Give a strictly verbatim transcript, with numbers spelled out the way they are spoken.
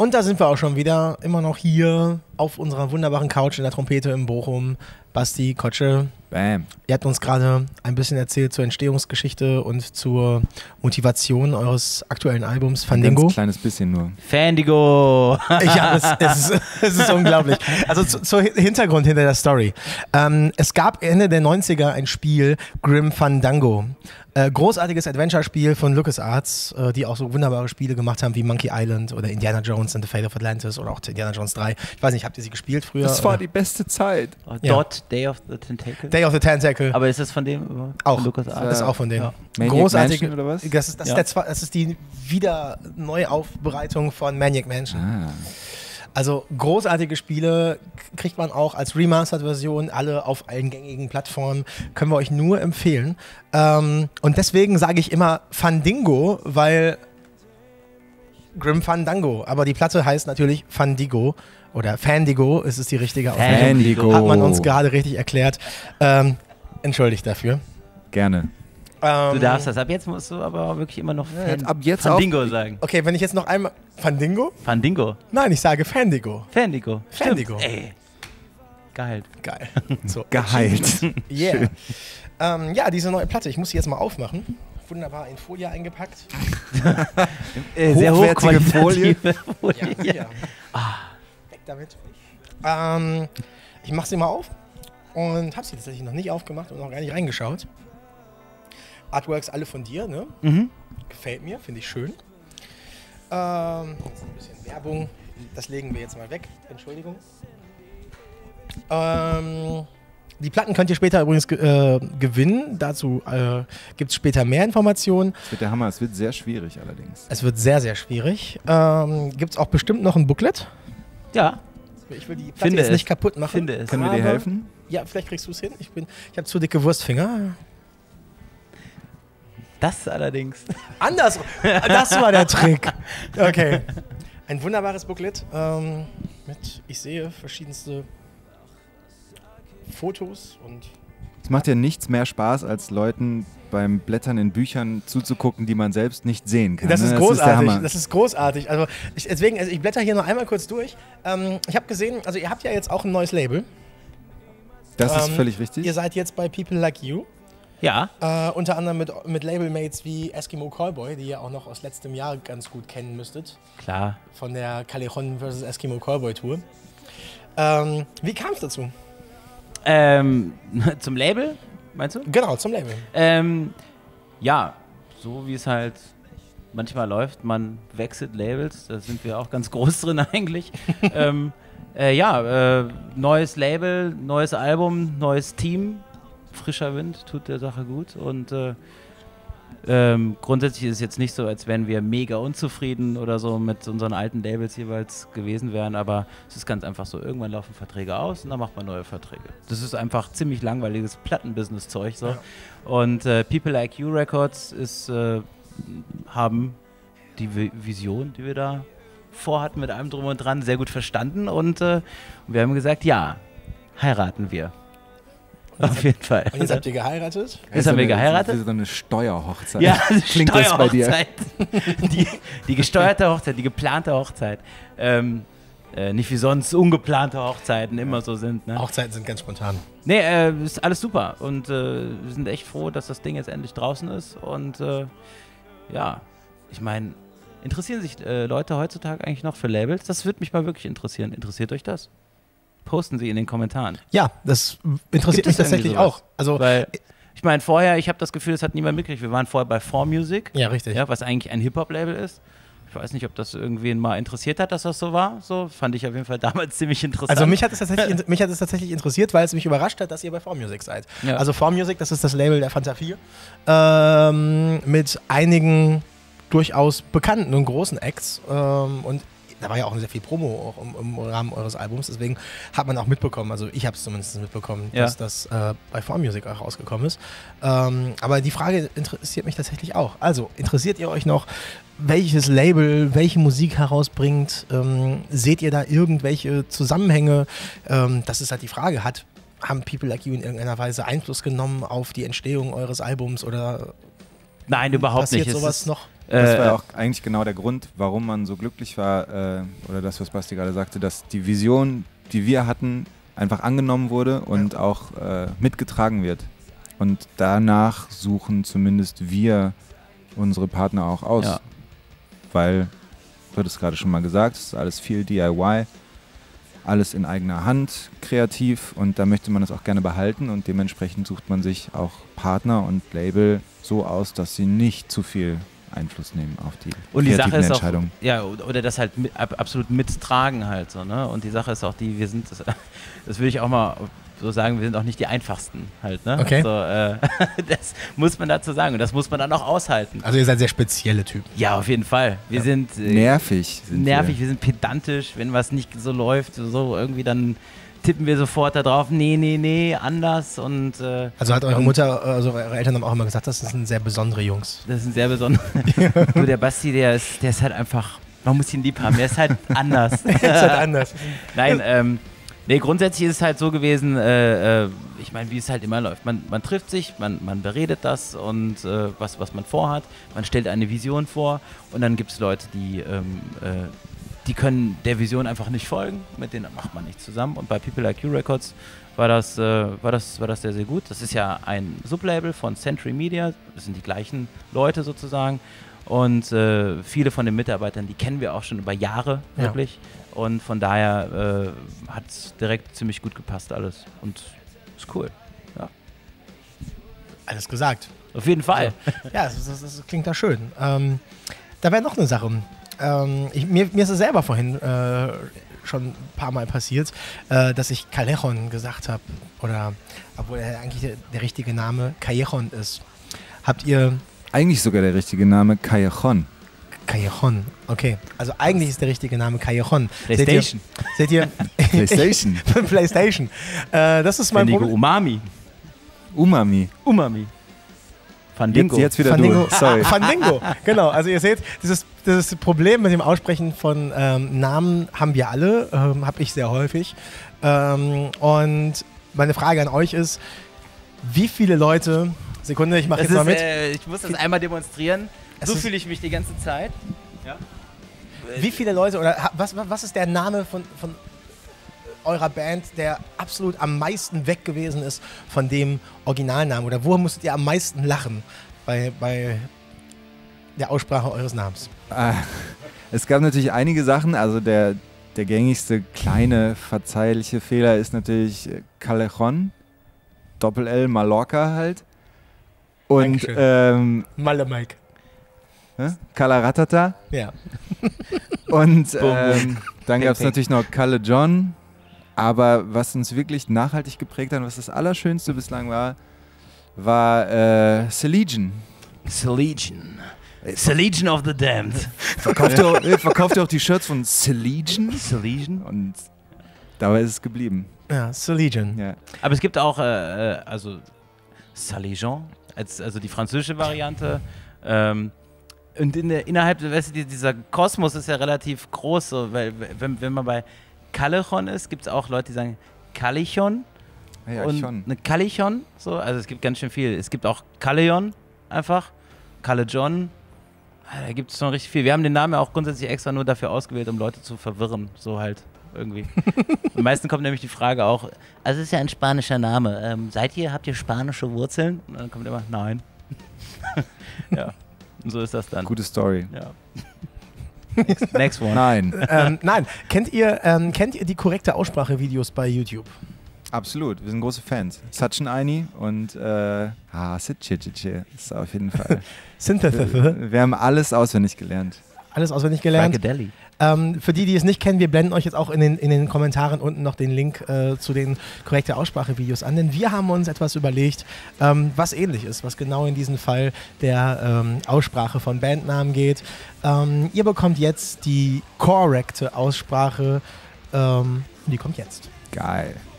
Und da sind wir auch schon wieder, immer noch hier auf unserer wunderbaren Couch in der Trompete in Bochum. Basti, Kotsche. Bam. Ihr habt uns gerade ein bisschen erzählt zur Entstehungsgeschichte und zur Motivation eures aktuellen Albums Fandango. Ein ganz kleines bisschen nur. Fandango! Ja, es, es, ist, es ist unglaublich. Also zu, zu Hintergrund hinter der Story. Ähm, es gab Ende der neunziger ein Spiel, Grim Fandango. Äh, großartiges Adventure-Spiel von LucasArts, äh, die auch so wunderbare Spiele gemacht haben wie Monkey Island oder Indiana Jones and the Fate of Atlantis oder auch Indiana Jones drei. Ich weiß nicht, habt ihr sie gespielt früher? Das war oder? die beste Zeit. Oh, Ja. Dot, Day of the Tentacle. Day of the Tentacle. Aber ist das von dem? Von Auch. LucasArts? Das ist auch von denen. Ja. Maniac Großartige, Mansion oder was? Das ist, das, Ja. ist der, Zwe- das ist die Wieder-Neuaufbereitung von Maniac Mansion. Ah. Also großartige Spiele k- kriegt man auch als Remastered-Version, alle auf allen gängigen Plattformen, können wir euch nur empfehlen. Ähm, und deswegen sage ich immer Fandango, weil Grim Fandango, aber die Platte heißt natürlich Fandigo oder Fandigo, ist es die richtige Aussprache. Fandigo. Hat man uns gerade richtig erklärt. Ähm, entschuldigt dafür. Gerne. Ähm, Du darfst das. Ab jetzt musst du aber wirklich immer noch Ja, Fan jetzt- ab jetzt Fandango sagen. Okay, wenn ich jetzt noch einmal... Fandango? Fandango. Nein, ich sage Fandigo. Fandango. Fandango. Stimmt. Ey. Geil. Geil. So, Geheilt. yeah. Ähm, ja, diese neue Platte, ich muss sie jetzt mal aufmachen. Wunderbar in Folie eingepackt. Äh, Hochwertige Folie. Folie. Ja, ja. Weg damit. Ähm, ich mache sie mal auf und habe sie tatsächlich noch nicht aufgemacht und noch gar nicht reingeschaut. Artworks alle von dir, ne? Mhm. Gefällt mir, finde ich schön. Ähm, jetzt ein bisschen Werbung. Das legen wir jetzt mal weg. Entschuldigung. Ähm, die Platten könnt ihr später übrigens ge äh, gewinnen. Dazu äh, gibt es später mehr Informationen. Das wird der Hammer. Es wird sehr schwierig allerdings. Es wird sehr, sehr schwierig. Ähm, gibt es auch bestimmt noch ein Booklet? Ja, Ich will die Platte Finde jetzt es. nicht kaputt machen. finde es. Können wir dir Aber- helfen? Ja, vielleicht kriegst du es hin. Ich, bin- ich habe zu dicke Wurstfinger. Das allerdings. Anders. Das war der Trick. Okay. Ein wunderbares Booklet ähm, mit, ich sehe, verschiedenste Fotos und Es macht ja nichts mehr Spaß, als Leuten beim Blättern in Büchern zuzugucken, die man selbst nicht sehen kann. das ne? ist der großartig. Hammer. Das ist großartig. Also ich, deswegen, also ich blätter hier noch einmal kurz durch. Ähm, ich habe gesehen, also ihr habt ja jetzt auch ein neues Label. Das ist Ähm, völlig richtig. Ihr seid jetzt bei People Like You. Ja. Äh, unter anderem mit, mit Labelmates wie Eskimo Callboy, die ihr auch noch aus letztem Jahr ganz gut kennen müsstet. Klar. Von der Callejon versus. Eskimo Callboy Tour. Ähm, wie kam es dazu? Ähm, zum Label, meinst du? Genau, zum Label. Ähm, ja, so wie es halt manchmal läuft, man wechselt Labels, da sind wir auch ganz groß drin eigentlich. ähm, äh, ja, äh, neues Label, neues Album, neues Team, frischer Wind, tut der Sache gut und äh, ähm, grundsätzlich ist es jetzt nicht so, als wären wir mega unzufrieden oder so mit unseren alten Labels jeweils gewesen wären, aber es ist ganz einfach so, irgendwann laufen Verträge aus und dann macht man neue Verträge. Das ist einfach ziemlich langweiliges Plattenbusiness-Zeug so. Ja. Und äh, People Like You Records ist, äh, haben die Vi- Vision, die wir da vorhatten mit allem drum und dran, sehr gut verstanden und äh, wir haben gesagt, ja, heiraten wir. Auf jeden Fall. Und jetzt habt ihr geheiratet? Jetzt haben wir geheiratet. Das ist so eine Steuerhochzeit. Ja, Klingt das bei dir? Steuerhochzeit. Die, die gesteuerte Hochzeit, die geplante Hochzeit. Ähm, äh, nicht wie sonst ungeplante Hochzeiten immer so sind. Ne? Hochzeiten sind ganz spontan. Nee, äh, ist alles super. Und äh, wir sind echt froh, dass das Ding jetzt endlich draußen ist. Und äh, ja, ich meine, interessieren sich äh, Leute heutzutage eigentlich noch für Labels? Das würde mich mal wirklich interessieren. Interessiert euch das? Posten Sie in den Kommentaren. Ja, das interessiert Gibt mich es irgendwie tatsächlich sowas? auch. Also, Weil, ich meine, vorher, ich habe das Gefühl, das hat niemand mitgekriegt. Wir waren vorher bei four Music. ja, richtig. Ja, was eigentlich ein Hip-Hop-Label ist. Ich weiß nicht, ob das irgendwen mal interessiert hat, dass das so war. So fand ich auf jeden Fall damals ziemlich interessant. Also mich hat, es tatsächlich, mich hat es tatsächlich interessiert, weil es mich überrascht hat, dass ihr bei four Music seid. Ja. Also four Music, das ist das Label der Fanta vier, ähm, mit einigen durchaus bekannten und großen Acts. Ähm, und da war ja auch sehr viel Promo auch im, im Rahmen eures Albums, deswegen hat man auch mitbekommen, also ich habe es zumindest mitbekommen, Ja. dass das äh, bei four Music auch rausgekommen ist. Ähm, aber die Frage interessiert mich tatsächlich auch. Also, interessiert ihr euch noch, welches Label welche Musik herausbringt? Ähm, seht ihr da irgendwelche Zusammenhänge? Ähm, das ist halt die Frage. Hat, haben People Like You in irgendeiner Weise Einfluss genommen auf die Entstehung eures Albums oder Nein, überhaupt passiert nicht. Es sowas ist, noch? Das war Äh, ja auch eigentlich genau der Grund, warum man so glücklich war, äh, oder das, was Basti gerade sagte, dass die Vision, die wir hatten, einfach angenommen wurde und auch äh, mitgetragen wird. Und danach suchen zumindest wir unsere Partner auch aus. Ja. Weil, du hattest gerade schon mal gesagt, es ist alles viel D I Y, alles in eigener Hand, kreativ, und da möchte man es auch gerne behalten, und dementsprechend sucht man sich auch Partner und Label so aus, dass sie nicht zu viel Einfluss nehmen auf die Und die Sache kreativen ist auch, Entscheidungen. ja, oder das halt mit, ab, absolut mittragen halt so, ne? Und die Sache ist auch die, wir sind, das, das will ich auch mal so sagen, wir sind auch nicht die einfachsten halt, ne? Okay. So, äh, das muss man dazu sagen und das muss man dann auch aushalten. Also ihr seid sehr spezielle Typen. Ja, auf jeden Fall. Wir Ja. sind äh, Nervig. Sind nervig, wir. wir sind pedantisch, wenn was nicht so läuft, so irgendwie dann tippen wir sofort da drauf, nee, nee, nee, anders und äh, Also hat eure Mutter, also eure Eltern haben auch immer gesagt, das sind sehr besondere Jungs. das ist ein sehr besonderer. Du, der Basti, der ist, der ist halt einfach, man muss ihn lieb haben, der ist halt anders. Das ist halt anders. Nein, ähm, nee, grundsätzlich ist es halt so gewesen, äh, äh, ich meine, wie es halt immer läuft. Man, man trifft sich, man, man beredet das und äh, was, was man vorhat, man stellt eine Vision vor und dann gibt es Leute, die, ähm, äh, die können der Vision einfach nicht folgen, mit denen macht man nichts zusammen. Und bei People Like You Records war das, äh, war das, war das sehr, sehr gut. Das ist ja ein Sublabel von Century Media, das sind die gleichen Leute sozusagen. Und äh, viele von den Mitarbeitern, die kennen wir auch schon über Jahre, Ja. wirklich. Und von daher äh, hat es direkt ziemlich gut gepasst alles. Und ist cool. Ja. Alles gesagt. Auf jeden Fall. Ja, das, das, das klingt da schön. Ähm, da wäre noch eine Sache. Ähm, ich, mir, mir ist es selber vorhin äh, schon ein paar Mal passiert, äh, dass ich Callejon gesagt habe. Oder, obwohl er eigentlich der, der richtige Name Callejon ist. Habt ihr Eigentlich sogar der richtige Name Callejon. Callejon, okay. Also eigentlich ist der richtige Name Callejon. PlayStation. Seht ihr? PlayStation. Seht ihr PlayStation. Äh, das ist mein Bendigo Problem. Umami. Umami. Umami. Fandango. Jetzt, jetzt wieder Fandango. du. Sorry. Fandango, genau. Also ihr seht, dieses, dieses Problem mit dem Aussprechen von ähm, Namen haben wir alle, ähm, habe ich sehr häufig. Ähm, und meine Frage an euch ist, wie viele Leute, Sekunde, ich mache Das jetzt mal ist, mit. äh, ich muss das einmal demonstrieren. Es So ist- fühle ich mich die ganze Zeit. Ja. Wie viele Leute oder ha- was, was was ist der Name von, von eurer Band, der absolut am meisten weg gewesen ist von dem Originalnamen? Oder wo musstet ihr am meisten lachen bei, bei der Aussprache eures Namens? Ah, es gab natürlich einige Sachen, also der, der gängigste kleine verzeihliche Fehler ist natürlich äh, Callejon, Doppel-L, Mallorca halt. Und Dankeschön. ähm, Malle Mike. hä? Kalaratata. Ja. Und Boom, boom. ähm, dann Ping, gab es ping. natürlich noch Kalle John. Aber was uns wirklich nachhaltig geprägt hat, was das Allerschönste bislang war, war äh, Selegion. Selegion. Selegion of the Damned. Verkauft ihr auch, äh, verkauft ihr auch die Shirts von Selegion? Selegion? Und dabei ist es geblieben. Ja, Selegion. Ja. Aber es gibt auch, äh, äh, also Salegion, als, also die französische Variante. Ähm, und in der, innerhalb, weißt du, die- dieser Kosmos ist ja relativ groß, so, weil wenn, wenn man bei Callejon ist, gibt es auch Leute, die sagen Callejon Ja, und schon. eine Callejon, so, also es gibt ganz schön viel. Es gibt auch Callejon einfach, Callejon, ah, da gibt es schon richtig viel. Wir haben den Namen ja auch grundsätzlich extra nur dafür ausgewählt, um Leute zu verwirren, so halt irgendwie. Am meisten kommt nämlich die Frage auch, also es ist ja ein spanischer Name, ähm, seid ihr, habt ihr spanische Wurzeln? Und dann kommt immer, nein. Ja, und so ist das dann. Gute Story. Ja. Next, next one. Nein, ähm, nein, kennt ihr, ähm, kennt ihr die korrekte Aussprache-Videos bei YouTube? absolut. Wir sind große Fans. Sachin Aini und äh, ah, Sitchichichi ist auf jeden Fall. Synthesis. wir, wir haben alles auswendig gelernt. Alles auswendig gelernt. Psychedelic. Ähm, für die, die es nicht kennen, wir blenden euch jetzt auch in den, in den Kommentaren unten noch den Link äh, zu den korrekte Aussprache-Videos an, denn wir haben uns etwas überlegt, ähm, was ähnlich ist, was genau in diesem Fall der ähm, Aussprache von Bandnamen geht. Ähm, ihr bekommt jetzt die korrekte Aussprache, ähm, die kommt jetzt. Geil.